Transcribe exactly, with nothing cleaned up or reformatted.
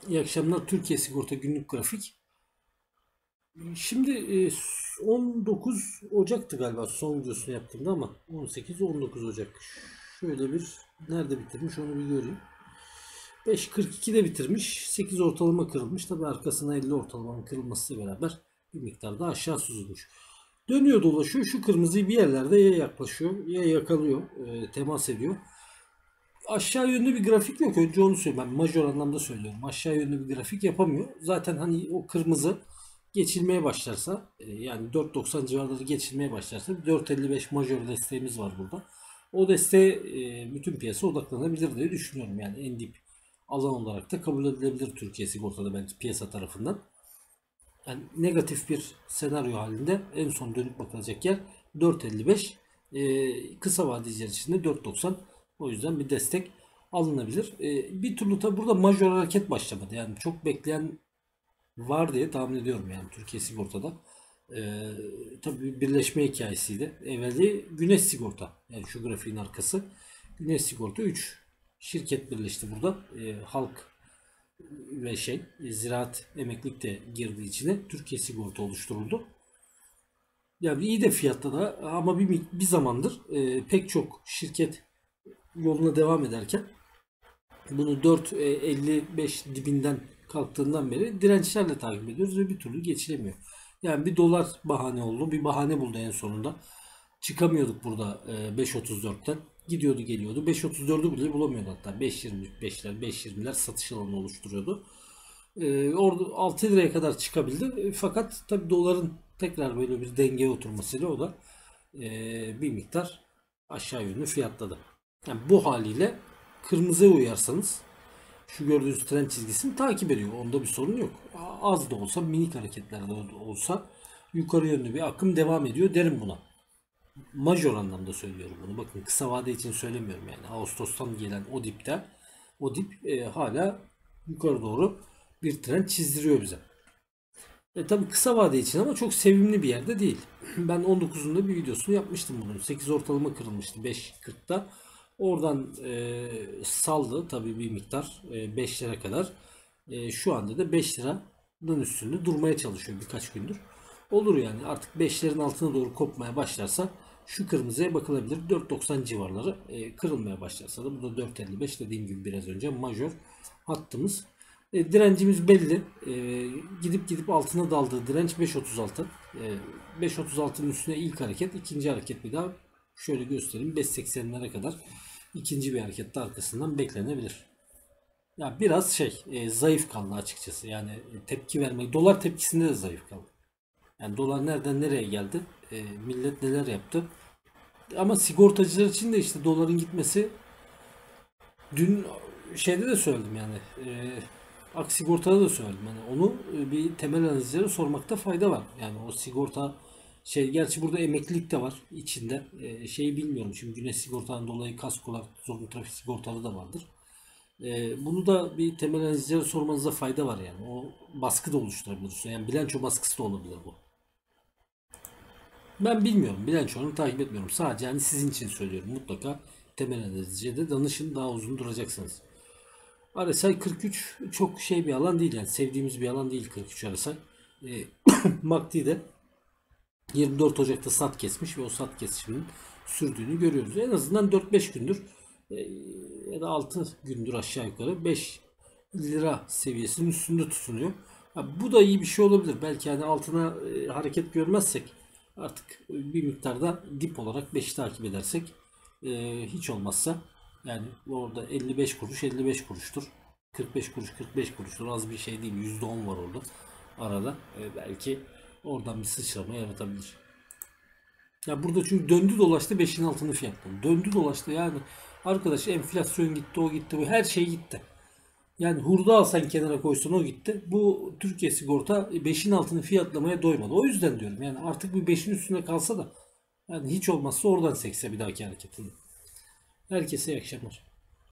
İyi akşamlar. Türkiye Sigorta Günlük Grafik. Şimdi e, on dokuz Ocak'tı galiba son videosunu yaptığımda ama on sekiz on dokuz Ocak. Şöyle bir nerede bitirmiş onu bir göreyim. beş kırk ikide bitirmiş. sekiz ortalama kırılmış. Tabi arkasına elli ortalamanın kırılmasıyla beraber bir miktar da aşağı süzülmüş. Dönüyor dolaşıyor. Şu kırmızıyı bir yerlerde ya yaklaşıyor ya yakalıyor. E, temas ediyor. Aşağı yönlü bir grafik yok. Önce onu söyleyeyim. Ben majör anlamda söylüyorum. Aşağı yönlü bir grafik yapamıyor. Zaten hani o kırmızı geçilmeye başlarsa e, yani dört doksan civarları geçilmeye başlarsa dört elli beş majör desteğimiz var burada. O desteğe e, bütün piyasa odaklanabilir diye düşünüyorum. Yani en dip alan olarak da kabul edilebilir Türkiye Sigorta'da bence piyasa tarafından. Yani negatif bir senaryo halinde en son dönüp bakılacak yer dört elli beş. Ee, kısa vadeciler için de dört doksan. O yüzden bir destek alınabilir. Ee, bir türlü tabi burada majör hareket başlamadı. Yani çok bekleyen var diye tahmin ediyorum yani Türkiye Sigorta'da. Ee, tabii bir birleşme hikayesiydi. Evveli Güneş Sigorta. Yani şu grafiğin arkası. Güneş Sigorta üç şirket birleşti burada. Ee, halk ve şey ziraat emeklilik de girdiği içine Türkiye Sigorta oluşturuldu. Yani iyi de fiyatta da ama bir, bir zamandır e, pek çok şirket yoluna devam ederken bunu dört elli beş dibinden kalktığından beri dirençlerle takip ediyoruz ve bir türlü geçilemiyor. Yani bir dolar bahane oldu. Bir bahane buldu en sonunda. Çıkamıyorduk burada e, beş otuz dörtten. Gidiyordu geliyordu. beş otuz dördü bile bulamıyordu hatta. beş yirmi beşler beş yirmiler satış alanı oluşturuyordu. E, orada altı liraya kadar çıkabildi. E, fakat tabi doların tekrar böyle bir dengeye oturmasıyla o da e, bir miktar aşağı yönlü fiyatladı. Yani bu haliyle kırmızıya uyarsanız şu gördüğünüz trend çizgisini takip ediyor. Onda bir sorun yok. Az da olsa minik hareketlerde olsa yukarı yönlü bir akım devam ediyor derim buna. Majör anlamda söylüyorum bunu. Bakın kısa vade için söylemiyorum yani. Ağustos'tan gelen o dipte o dip e, hala yukarı doğru bir trend çizdiriyor bize. E tabi kısa vade için ama çok sevimli bir yerde değil. Ben on dokuzunda bir videosunu yapmıştım bunun. sekiz ortalama kırılmıştı beş kırkta. Oradan e, saldı tabi bir miktar e, beş lira kadar. E, şu anda da beş liranın üstünde durmaya çalışıyor birkaç gündür. Olur yani artık beşlerin altına doğru kopmaya başlarsa şu kırmızıya bakılabilir. dört doksan civarları e, kırılmaya başlarsa da bu da dört elli beş dediğim gibi biraz önce majör hattımız. E, direncimiz belli. E, gidip gidip altına daldığı direnç beş otuz altı. E, beş otuz altının üstüne ilk hareket, ikinci hareket bir daha şöyle göstereyim. beş seksenlere kadar ikinci bir hareket de arkasından beklenebilir. Ya biraz şey e, zayıf kaldı açıkçası. Yani e, tepki vermek. Dolar tepkisinde de zayıf kaldı. Yani dolar nereden nereye geldi? E, millet neler yaptı? Ama sigortacılar için de işte doların gitmesi dün şeyde de söyledim yani. E, Ak sigortada da söyledim. Yani onu e, bir temel analizlere sormakta fayda var. Yani o sigorta şey gerçi burada emeklilik de var içinde. E, şeyi bilmiyorum. Şimdi güneş sigortadan dolayı kaskolar, zorunlu trafik sigortalı da vardır. E, bunu da bir temel analizlere sormanıza fayda var yani. O baskı da oluşturabilir. Yani bilanço baskısı da olabilir bu. Ben bilmiyorum. Bilanço'nu takip etmiyorum. Sadece hani sizin için söylüyorum. Mutlaka temel analizciye de danışın. Daha uzun duracaksınız. R S I kırk üç çok şey bir alan değil yani. Sevdiğimiz bir alan değil kırk üç R S I. E, M A C D'de yirmi dört Ocak'ta sat kesmiş ve o sat kesişinin sürdüğünü görüyoruz. En azından dört beş gündür e, ya da altı gündür aşağı yukarı beş lira seviyesinin üstünde tutunuyor. Ha, bu da iyi bir şey olabilir. Belki hani altına e, hareket görmezsek artık bir miktarda dip olarak beşi takip edersek e, hiç olmazsa yani orada elli beş kuruş elli beş kuruştur. kırk beş kuruş kırk beş kuruştur. Az bir şey değil. yüzde on var orada arada. E, belki oradan bir sıçrama yaratabilir. Ya burada çünkü döndü dolaştı beşin altını fiyatladı. Döndü dolaştı yani arkadaş enflasyon gitti o gitti bu her şey gitti. Yani hurda alsan kenara koysan o gitti. Bu Türkiye Sigorta beşin altını fiyatlamaya doymadı. O yüzden diyorum yani artık bir beşin üstünde kalsa da yani hiç olmazsa oradan sekse bir dahaki hareketinde. Herkese iyi akşamlar.